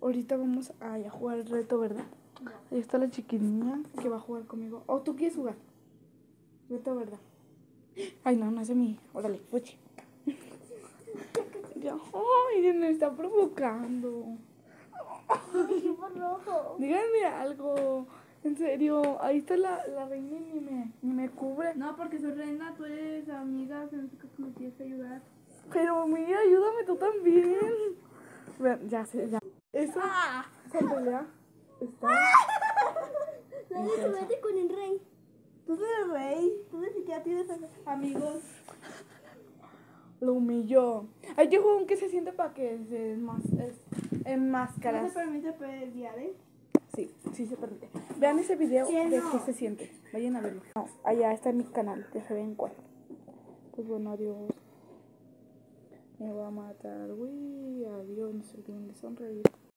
Ahorita vamos a jugar el reto, ¿verdad? Ahí está la chiquinilla que va a jugar conmigo. ¿O tú quieres jugar? Reto, ¿verdad? Ay, no, no es de mí. Órale, fuchi. Ya. Ay, me está provocando. Rojo. Díganme algo. En serio, ahí está la reina y ni me cubre. No, porque soy reina, tú eres amiga, que no sé qué me quieres ayudar. Pero mira, ayúdame tú también. Vean, ya sé, ya. Esa pelea está. Nadie se mete con el rey. Tú eres el rey. Tú ni siquiera tienes amigos. Lo humilló. Hay que jugar un que se siente para que se enmascaras. No se permite pelear, ¿eh? Sí, sí se permite. Vean ese video ¿Qué de no? qué se siente. Vayan a verlo. No, allá está en mi canal, ya saben cuál. Pues bueno, adiós. Me va a matar. Uy, adiós, no se olviden de sonreír.